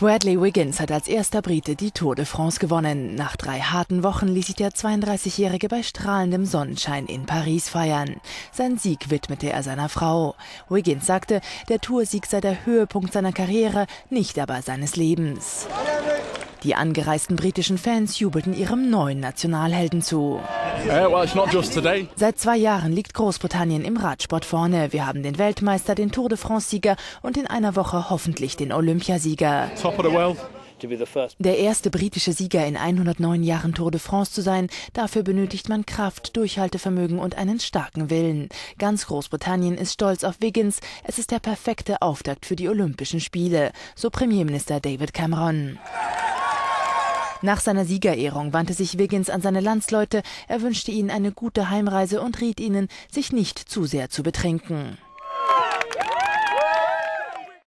Bradley Wiggins hat als erster Brite die Tour de France gewonnen. Nach 3 harten Wochen ließ sich der 32-Jährige bei strahlendem Sonnenschein in Paris feiern. Seinen Sieg widmete er seiner Frau. Wiggins sagte, der Toursieg sei der Höhepunkt seiner Karriere, nicht aber seines Lebens. Die angereisten britischen Fans jubelten ihrem neuen Nationalhelden zu. Seit 2 Jahren liegt Großbritannien im Radsport vorne. Wir haben den Weltmeister, den Tour de France-Sieger und in einer Woche hoffentlich den Olympiasieger. Der erste britische Sieger in 109 Jahren Tour de France zu sein, dafür benötigt man Kraft, Durchhaltevermögen und einen starken Willen. Ganz Großbritannien ist stolz auf Wiggins. Es ist der perfekte Auftakt für die Olympischen Spiele, so Premierminister David Cameron. Nach seiner Siegerehrung wandte sich Wiggins an seine Landsleute. Er wünschte ihnen eine gute Heimreise und riet ihnen, sich nicht zu sehr zu betrinken.